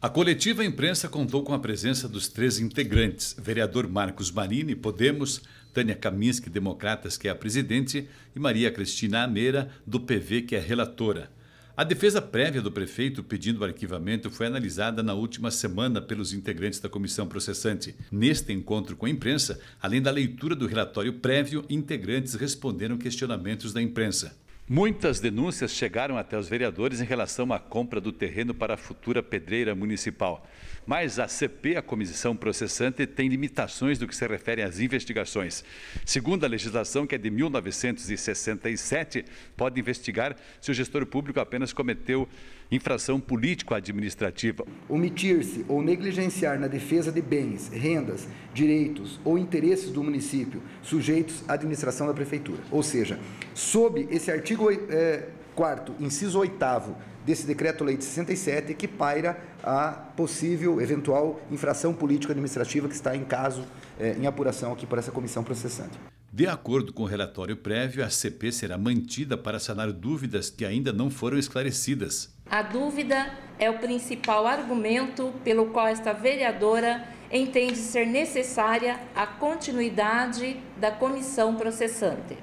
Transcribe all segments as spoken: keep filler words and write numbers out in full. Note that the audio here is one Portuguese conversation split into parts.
A coletiva imprensa contou com a presença dos três integrantes, vereador Marcos Marini, Podemos, Tânia Kaminski, Democratas, que é a presidente, e Maria Cristina Ameira, do P V, que é relatora. A defesa prévia do prefeito pedindo o arquivamento foi analisada na última semana pelos integrantes da comissão processante. Neste encontro com a imprensa, além da leitura do relatório prévio, integrantes responderam questionamentos da imprensa. Muitas denúncias chegaram até os vereadores em relação à compra do terreno para a futura pedreira municipal. Mas a C P, a comissão processante, tem limitações no que se refere às investigações. Segundo a legislação, que é de mil novecentos e sessenta e sete, pode investigar se o gestor público apenas cometeu infração político-administrativa. Omitir-se ou negligenciar na defesa de bens, rendas, direitos ou interesses do município sujeitos à administração da prefeitura. Ou seja, sob esse artigo é, quarto, inciso oitavo desse decreto-lei de sessenta e sete, que paira a possível, eventual infração político-administrativa que está em caso, é, em apuração aqui por essa comissão processante. De acordo com o relatório prévio, a C P será mantida para sanar dúvidas que ainda não foram esclarecidas. A dúvida é o principal argumento pelo qual esta vereadora entende ser necessária a continuidade da comissão processante.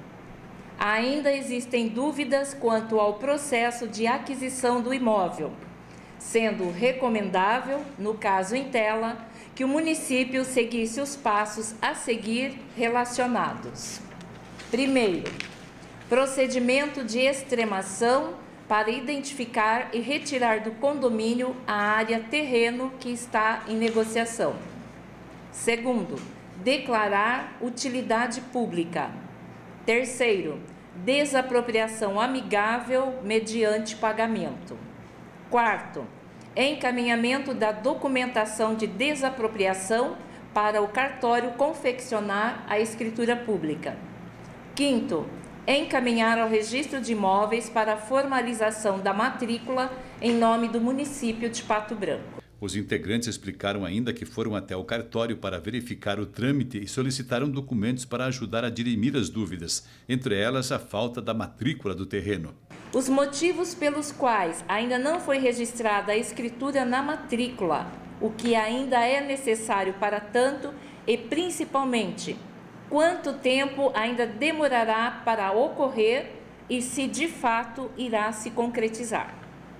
Ainda existem dúvidas quanto ao processo de aquisição do imóvel, sendo recomendável, no caso em tela, que o município seguisse os passos a seguir relacionados. Primeiro, procedimento de extremação para identificar e retirar do condomínio a área terreno que está em negociação. Segundo, declarar utilidade pública. Terceiro, desapropriação amigável mediante pagamento. Quarto, encaminhamento da documentação de desapropriação para o cartório confeccionar a escritura pública. Quinto, encaminhar ao registro de imóveis para a formalização da matrícula em nome do município de Pato Branco. Os integrantes explicaram ainda que foram até o cartório para verificar o trâmite e solicitaram documentos para ajudar a dirimir as dúvidas, entre elas a falta da matrícula do terreno. Os motivos pelos quais ainda não foi registrada a escritura na matrícula, o que ainda é necessário para tanto e, principalmente, quanto tempo ainda demorará para ocorrer e se de fato irá se concretizar.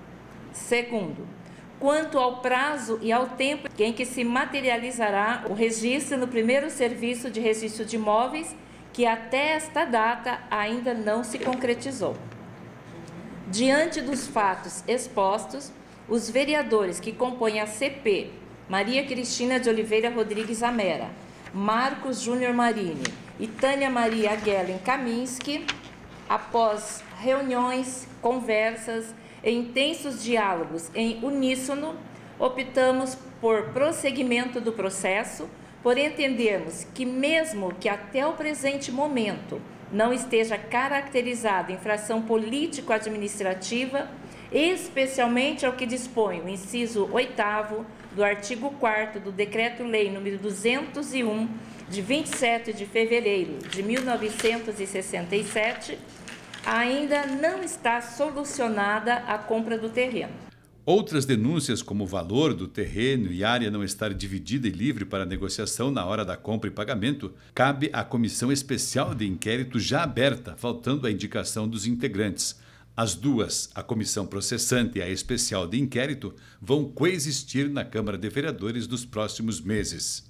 Segundo, quanto ao prazo e ao tempo em que se materializará o registro no primeiro serviço de registro de imóveis, que até esta data ainda não se concretizou. Diante dos fatos expostos, os vereadores que compõem a C P, Maria Cristina de Oliveira Rodrigues Amera, Marcos Júnior Marini e Tânia Maria Guellen Kaminski, após reuniões, conversas e intensos diálogos em uníssono, optamos por prosseguimento do processo, por entendermos que mesmo que até o presente momento não esteja caracterizada infração político-administrativa, especialmente ao que dispõe o inciso oitavo do artigo quarto do Decreto-Lei número duzentos e um, de vinte e sete de fevereiro de mil novecentos e sessenta e sete, ainda não está solucionada a compra do terreno. Outras denúncias, como o valor do terreno e área não estar dividida e livre para negociação na hora da compra e pagamento, cabe à comissão especial de inquérito já aberta, faltando a indicação dos integrantes. As duas, a comissão processante e a especial de inquérito, vão coexistir na Câmara de Vereadores nos próximos meses.